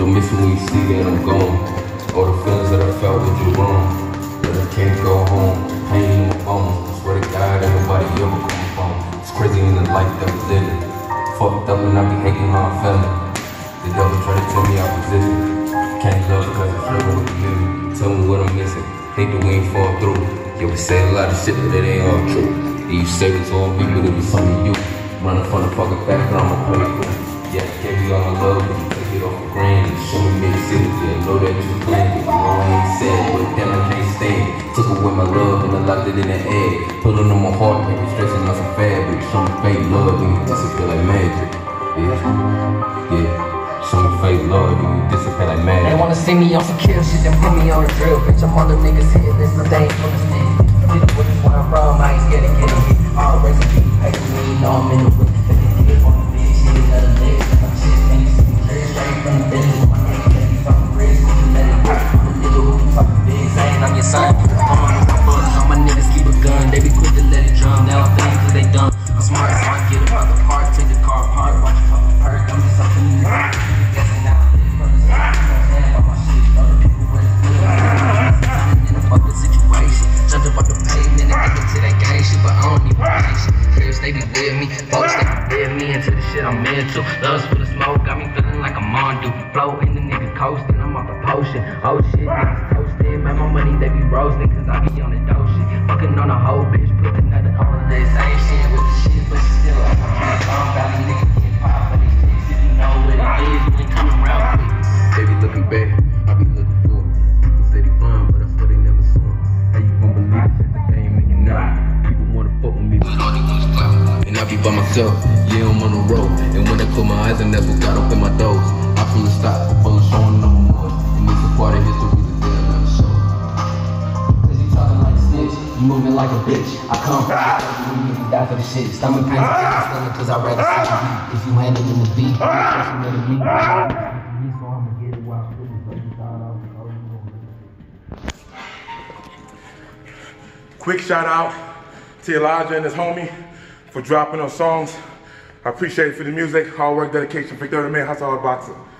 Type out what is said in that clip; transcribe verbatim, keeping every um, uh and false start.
You'll miss me when you see that I'm gone. All the feelings that I felt with you wrong. But I can't go home, pain in my bones. I swear to God, ain't nobody ever come home. It's crazy in the life that we living. Fucked up and I be hating how I'm feeling. The devil try to tell me I position. Can't love because I'm struggling with the living. Tell me what I'm missing. Hate the way it fall through. Yeah, we say a lot of shit, but it ain't all true. And you say it's all me, but it was some of you. Running from the fucking background, I'm play through. Yeah, I gave you all my love, but you take it off for granted. Show me made city, yeah, know that you planned it. You know I ain't sad, but damn I can't stand it. Took away my love and I locked it in the air. Put it on my heart, make me stressing on some fabric. Show me fake love and you disappear like magic. Yeah, yeah. Show me fake love and you disappear like magic. They wanna see me on some kill shit, then put me on the drill. Bitch, I'm on the niggas hitting this, but they ain't from the stick. Bitch, what is where I'm from, I ain't scared to get a hit. All race and people pay for me, you know I'm in the whip. If they get on the big shit, let a leg. My shit, and you see me clear straight from the business. My nigga can't be talking rich, you let it go. I'm a nigga who be talking big, saying I'm your son. I'm on with my butters, all my niggas keep a gun. They be quick to let it drum, they all think cause they dumb. I'm smart, so I get about the park, take the car apart, watch you fucking perk. I'm just up in the guessing now. They be with me, folks, they be with me into the shit I'm into. Loves for the smoke, got me feeling like I'm on do. Flow in the nigga coasting, I'm off the potion. Oh shit, niggas toasting, man, my money they be roasting, cause I be on the dope shit. Fucking on a whole bitch, put another on the list. Same shit with the shit, but still on my hands. Long valley niggas get pop for these chicks. If you know what it is, you ain't coming around quick. They be looking back, I be looking forward. People say they fine, but I swear they never saw them. How you gon' believe shit that they ain't making now? People wanna fuck with me, but all they want is clout. And I be by myself, yeah, I'm on the road. And when I close my eyes, and that's what got open my doors. I full of stock, full of showing no more. And it's a part of history that they'll never show. Cause you talking like a snitch, you moving like a bitch. I come from you, you die for the shit. Stomach pains, stomach, cause I'd rather see you beat. If you handle in the beat, you trust me to me. So I'ma get it while I'm feeling so you thought I was cold. Quick shout out to Elijah and his homie for dropping those songs. I appreciate it for the music, hard work, dedication for thirty man hustle hard boxer.